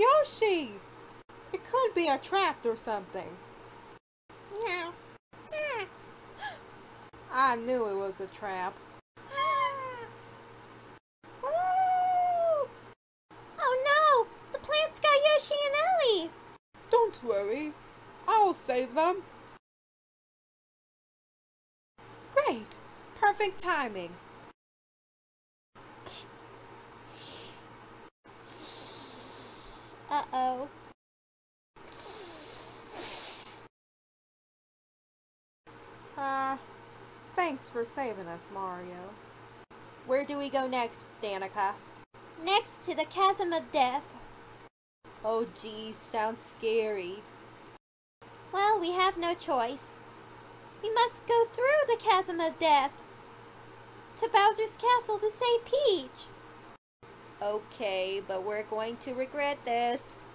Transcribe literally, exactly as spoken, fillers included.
Yoshi! It could be a trap or something. Meow. Ah. I knew it was a trap. Ah. Oh no! The plants got Yoshi and Ellie! Don't worry. I'll save them. Great! Perfect timing. Uh-oh. Uh, thanks for saving us, Mario. Where do we go next, Danika? Next to the Chasm of Death. Oh geez, sounds scary. Well, we have no choice. We must go through the Chasm of Death to Bowser's Castle to save Peach. Okay, but we're going to regret this.